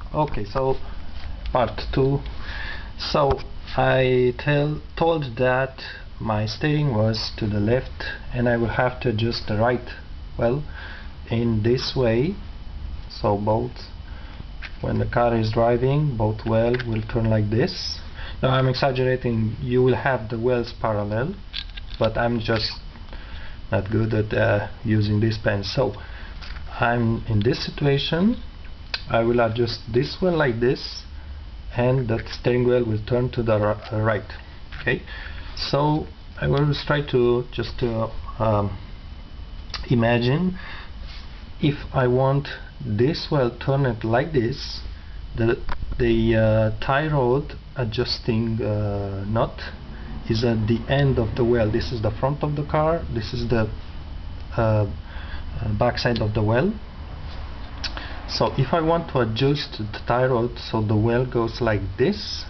Okay, so part 2. So I told that my steering was to the left and I will have to adjust the right well in this way. So both, when the car is driving, both well will turn like this. Now I'm exaggerating, you will have the wells parallel, but I'm just not good at using this pen. So I'm in this situation, I will adjust this well like this, and the steering wheel will turn to the right. Okay, so I will try to just imagine if I want this well turned like this, the tie rod adjusting nut is at the end of the well. This is the front of the car, this is the back side of the well. So if I want to adjust the tie rod so the well goes like this,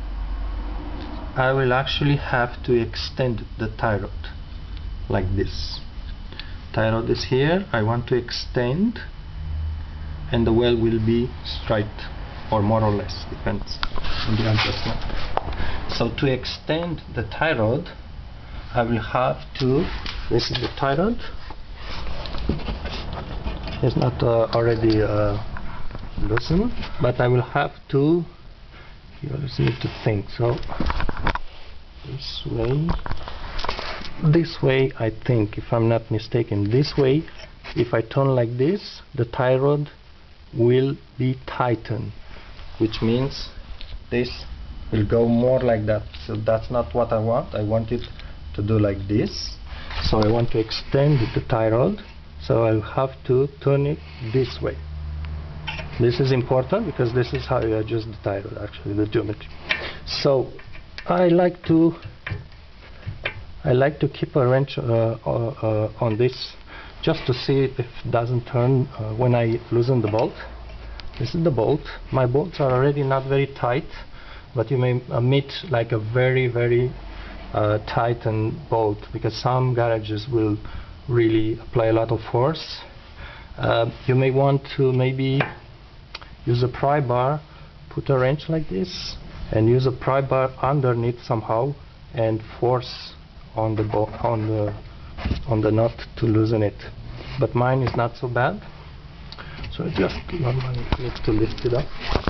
I will actually have to extend the tie rod like this. Tie rod is here, I want to extend, and the well will be straight, or more or less, depends on the adjustment. So to extend the tie rod, I will have to, this is the tie rod, it's not already loosened, but I will have to, you always need to think, so this way I think, if I'm not mistaken, this way, if I turn like this, the tie rod will be tightened, which means this will go more like that. So that's not what I want. I want it to do like this. So I want to extend the tie rod, so I'll have to turn it this way. This is important because this is how you adjust the tie rod, actually, the geometry. So I like to keep a wrench on this, just to see if it doesn't turn when I loosen the bolt. This is the bolt. My bolts are already not very tight, but you may meet like a very tightened bolt, because some garages will really apply a lot of force. You may want to maybe use a pry bar, put a wrench like this, and use a pry bar underneath somehow, and force on the nut to loosen it. But mine is not so bad, so I just normally need to lift it up.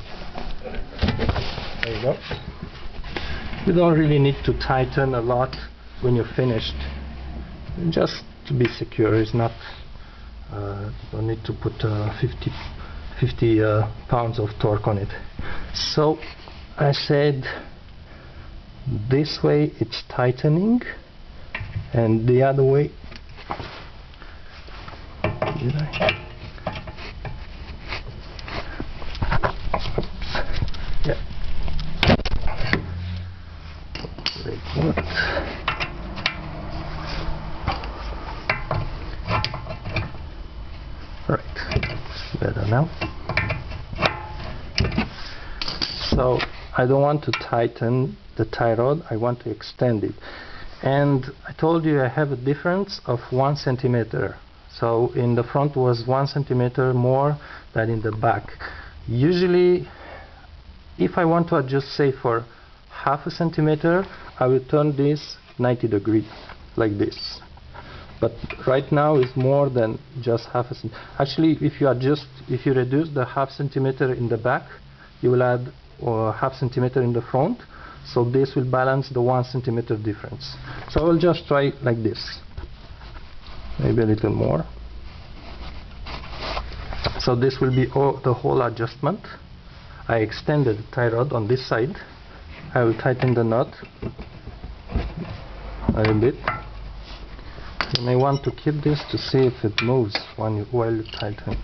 There you go. You don't really need to tighten a lot when you're finished. Just to be secure, it's not. You don't need to put 50 pounds of torque on it. So I said this way it's tightening, and the other way, did I? Yeah. Very good. Right, better now. So I don't want to tighten the tie rod, I want to extend it. And I told you I have a difference of 1 centimeter. So in the front was 1 centimeter more than in the back. Usually, if I want to adjust, say, for half a centimeter, I will turn this 90 degrees, like this. But right now it's more than just half a centimeter. Actually, if you reduce the half centimeter in the back, you will add half centimeter in the front. So this will balance the 1 centimeter difference. So I will just try like this, maybe a little more. So this will be the whole adjustment. I extended the tie rod on this side. I will tighten the nut a little bit. You may want to keep this to see if it moves while you tighten.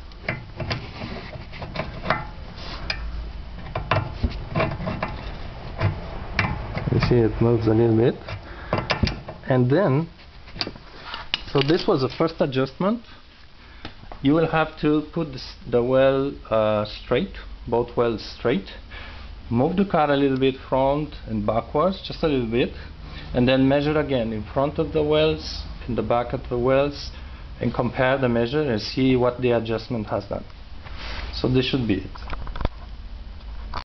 You see it moves a little bit. And then, so this was the first adjustment. You will have to put the well straight, both wells straight. Move the car a little bit front and backwards, just a little bit, and then measure again in front of the wells, in the back of the wells, and compare the measure and see what the adjustment has done. So this should be it.